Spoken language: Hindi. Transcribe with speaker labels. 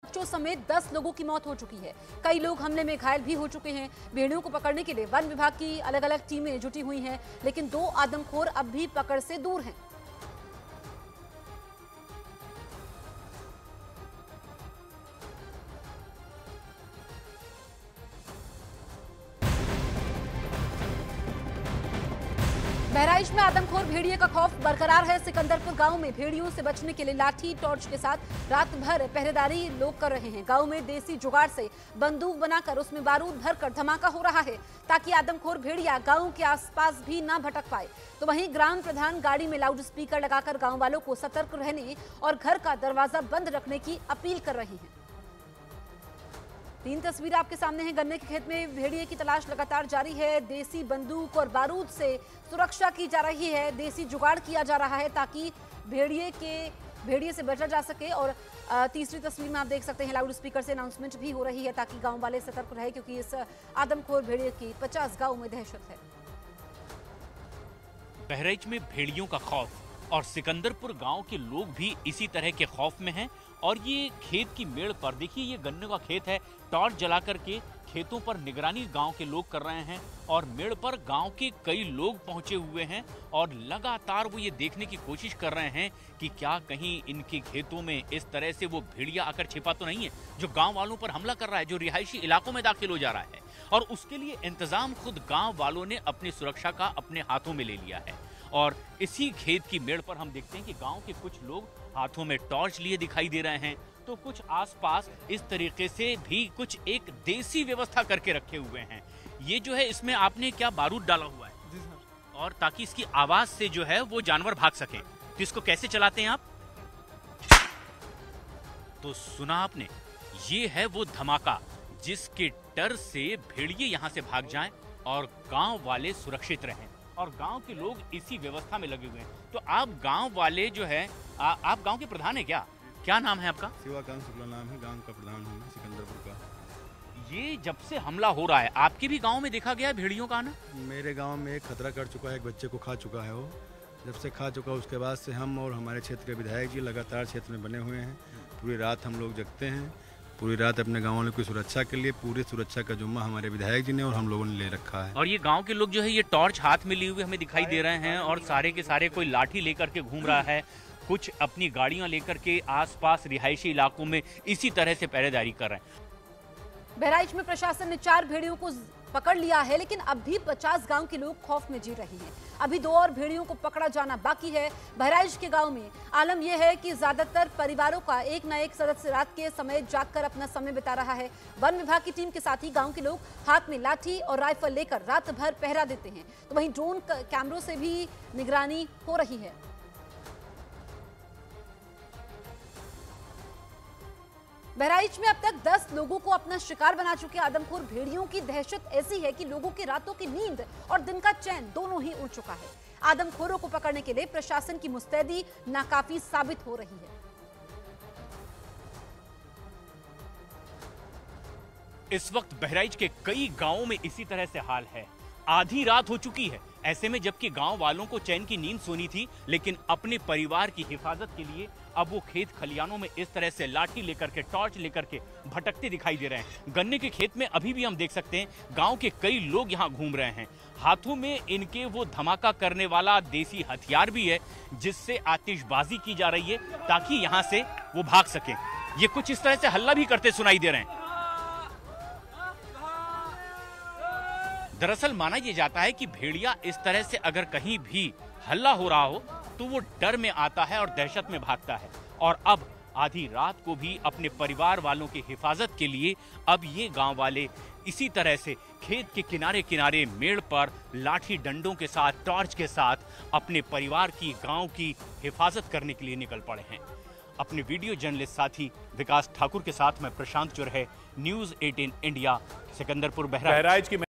Speaker 1: बच्चों समेत 10 लोगों की मौत हो चुकी है। कई लोग हमले में घायल भी हो चुके हैं। भेड़ियों को पकड़ने के लिए वन विभाग की अलग अलग टीमें जुटी हुई हैं, लेकिन 2 आदमखोर अब भी पकड़ से दूर हैं। बहराइच में आदमखोर भेड़िए का खौफ बरकरार है। सिकंदरपुर गांव में भेड़ियों से बचने के लिए लाठी टॉर्च के साथ रात भर पहरेदारी लोग कर रहे हैं। गांव में देसी जुगाड़ से बंदूक बनाकर उसमें बारूद भरकर धमाका हो रहा है, ताकि आदमखोर भेड़िया गांव के आसपास भी न भटक पाए। तो वहीं ग्राम प्रधान गाड़ी में लाउड स्पीकर लगाकर गाँव वालों को सतर्क रहने और घर का दरवाजा बंद रखने की अपील कर रहे हैं। 3 तस्वीरें आपके सामने हैं। गन्ने के खेत में भेड़िए की तलाश लगातार जारी है। देसी बंदूक और बारूद से सुरक्षा की जा रही है। देसी जुगाड़ किया जा रहा है ताकि भेड़िए से बचा जा सके। और तीसरी तस्वीर में आप देख सकते हैं लाउड स्पीकर से अनाउंसमेंट भी हो रही है ताकि गांव वाले सतर्क रहे, क्योंकि इस आदमखोर भेड़िए की 50 गांव में दहशत है।
Speaker 2: बहराइच में भेड़ियों का खौफ और सिकंदरपुर गांव के लोग भी इसी तरह के खौफ में हैं। और ये खेत की मेड़ पर देखिए, ये गन्ने का खेत है। टॉर्च जला करके खेतों पर निगरानी गांव के लोग कर रहे हैं और मेड़ पर गांव के कई लोग पहुंचे हुए हैं और लगातार वो ये देखने की कोशिश कर रहे हैं कि क्या कहीं इनके खेतों में इस तरह से वो भेड़िया आकर छिपा तो नहीं है जो गांव वालों पर हमला कर रहा है, जो रिहायशी इलाकों में दाखिल हो जा रहा है। और उसके लिए इंतजाम खुद गाँव वालों ने अपनी सुरक्षा का अपने हाथों में ले लिया है। और इसी खेत की मेड़ पर हम देखते हैं कि गांव के कुछ लोग हाथों में टॉर्च लिए दिखाई दे रहे हैं, तो कुछ आसपास इस तरीके से भी कुछ एक देसी व्यवस्था करके रखे हुए हैं। ये जो है, इसमें आपने क्या बारूद डाला हुआ है?
Speaker 3: जी सर।
Speaker 2: और ताकि इसकी आवाज से जो है वो जानवर भाग सके। तो इसको कैसे चलाते हैं आप? तो सुना आपने, ये है वो धमाका जिसके डर से भेड़िए यहाँ से भाग जाएं और गांव वाले सुरक्षित रहें। और गांव के लोग इसी व्यवस्था में लगे हुए हैं। तो आप गांव वाले जो है, आप गांव के प्रधान हैं क्या नाम है आपका?
Speaker 3: शिवाकांत शुक्ला नाम है, गांव का प्रधान हूँ मैं, सिकंदरपुर का।
Speaker 2: ये जब से हमला हो रहा है, आपके भी गांव में देखा गया भेड़ियों का आना?
Speaker 3: मेरे गांव में एक खतरा कर चुका है, एक बच्चे को खा चुका है। वो जब से खा चुका उसके बाद से हम और हमारे क्षेत्र के विधायक जी लगातार क्षेत्र में बने हुए हैं। पूरी रात हम लोग जगते हैं, पूरी रात अपने गाँव वालों की सुरक्षा के लिए। पूरी सुरक्षा का जुम्मा हमारे विधायक जी ने और हम लोगों ने ले रखा है।
Speaker 2: और ये गांव के लोग जो है, ये टॉर्च हाथ में लिए हुए हमें दिखाई दे रहे हैं और सारे के सारे कोई लाठी लेकर के घूम रहा है, कुछ अपनी गाड़ियां लेकर के आसपास रिहायशी इलाकों में इसी तरह से पहरेदारी कर रहे हैं।
Speaker 1: बहराइच में प्रशासन ने 4 भेड़ियों को पकड़ लिया है, लेकिन अब भी 50 गांव के लोग खौफ में जी रहे हैं। अभी 2 और भेड़ियों को पकड़ा जाना बाकी है। बहराइच के गांव में आलम यह है कि ज्यादातर परिवारों का एक न एक सदस्य रात के समय जागकर अपना समय बिता रहा है। वन विभाग की टीम के साथ ही गांव के लोग हाथ में लाठी और राइफल लेकर रात भर पहरा देते हैं। तो वहीं ड्रोन कैमरों से भी निगरानी हो रही है। बहराइच में अब तक 10 लोगों को अपना शिकार बना चुके आदमखोर भेड़ियों की दहशत ऐसी है कि लोगों के रातों की नींद और दिन का चैन दोनों ही उड़ चुका है। आदमखोरों को पकड़ने के लिए प्रशासन की मुस्तैदी नाकाफी साबित हो रही है।
Speaker 2: इस वक्त बहराइच के कई गांवों में इसी तरह से हाल है। आधी रात हो चुकी है, ऐसे में जबकि गांव वालों को चैन की नींद सोनी थी, लेकिन अपने परिवार की हिफाजत के लिए अब वो खेत खलियानों में इस तरह से लाठी लेकर के, टॉर्च लेकर के भटकते दिखाई दे रहे हैं। गन्ने के खेत में अभी भी हम देख सकते हैं गांव के कई लोग यहाँ घूम रहे हैं। हाथों में इनके वो धमाका करने वाला देसी हथियार भी है, जिससे आतिशबाजी की जा रही है ताकि यहाँ से वो भाग सके। ये कुछ इस तरह से हल्ला भी करते सुनाई दे रहे हैं। दरअसल माना यह जाता है कि भेड़िया इस तरह से अगर कहीं भी हल्ला हो रहा हो तो वो डर में आता है और दहशत में भागता है। और अब आधी रात को भी अपने परिवार वालों की हिफाजत के लिए अब ये गांव वाले इसी तरह से खेत के किनारे किनारे मेड़ पर लाठी डंडों के साथ, टॉर्च के साथ अपने परिवार की, गांव की हिफाजत करने के लिए निकल पड़े हैं। अपने वीडियो जर्नलिस्ट साथी विकास ठाकुर के साथ मैं प्रशांत चुरहे, न्यूज़ 18 इंडिया, सिकंदरपुर बहराइच।